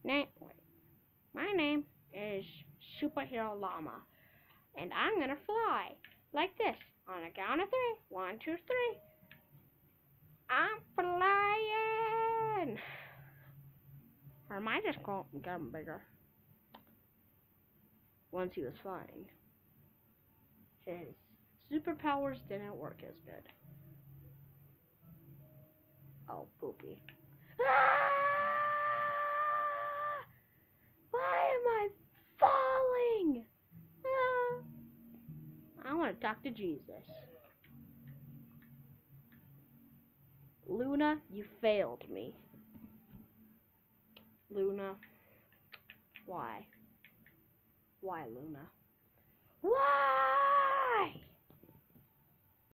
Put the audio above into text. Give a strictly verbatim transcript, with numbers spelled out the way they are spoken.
Name, wait. My name is Superhero Llama, and I'm gonna fly like this on a count of three. One, two, three. I'm flying. Or am I just getting bigger? Once he was flying, his superpowers didn't work as good. Oh, poopy. Ah! Why am I falling? Ah! I want to talk to Jesus. Luna, you failed me. Luna, why? Why, Luna? Why?